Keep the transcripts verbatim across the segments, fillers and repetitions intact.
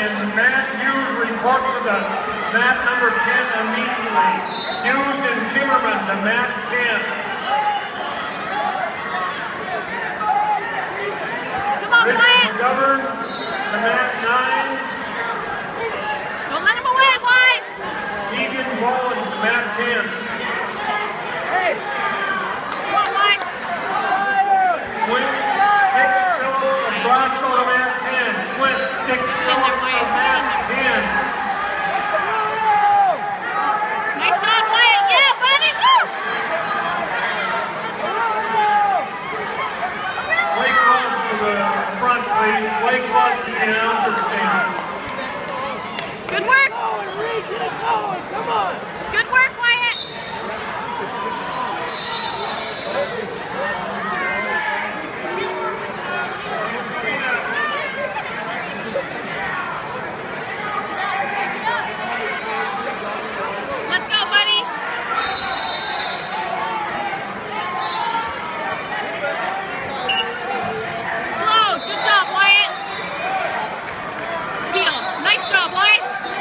and Matt Hughes report to the mat number ten immediately. Hughes and Timmerman to mat ten. Come on, Wyatt. McGovern to mat nine. Don't let him away, Wyatt. Keegan Mullen to mat ten. Hey. Come on, Wyatt. Flint Nick Phillips from Glasgow to mat ten. Flint Nick Phillips to mat ten. Nice job, Wyatt. Yeah, buddy. Woo! Blake Love to the front, please. Blake Love to the announcer stand. Good work. Get it going. Come on. Good work, Wyatt. Let's go, buddy. Explode. Good job, Wyatt. Heel. Nice job, Wyatt.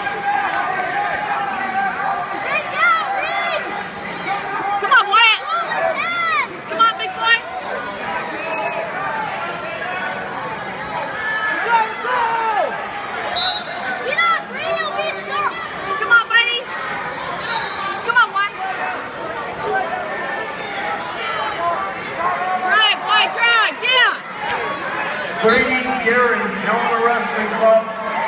Great job, Reed. Come on, Wyatt. Come on, big boy. Go, go. Get up, Reed. You'll be stopped. Come on, buddy. Come on, Wyatt. Drive, Wyatt, drive. Yeah. Brady Gehring, Helena Wrestling Club.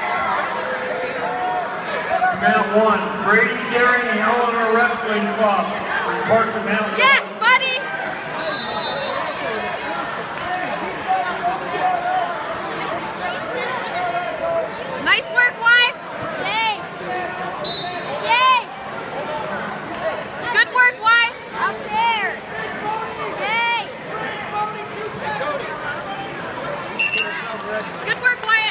To mat one. Brady Gehring, Helena Wrestling Club. Report to mat one. Yes, buddy. Nice work, Wyatt. Yes. Yes. Good work, Wyatt. Up there. Yes. Good work, Wyatt.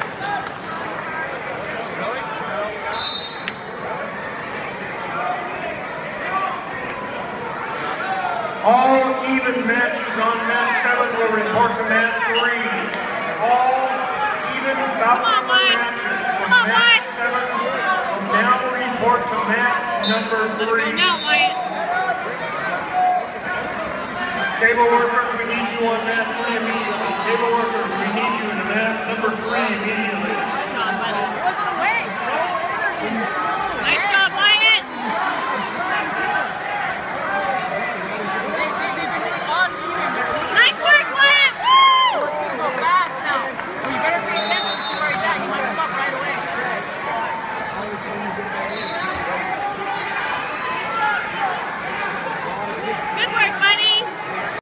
All even matches on mat seven will report to mat three. All even bout Come on, number Wyatt. matches from Come on, mat Wyatt. seven will now report to mat number three. Now, Wyatt. Table workers, we need you on mat three.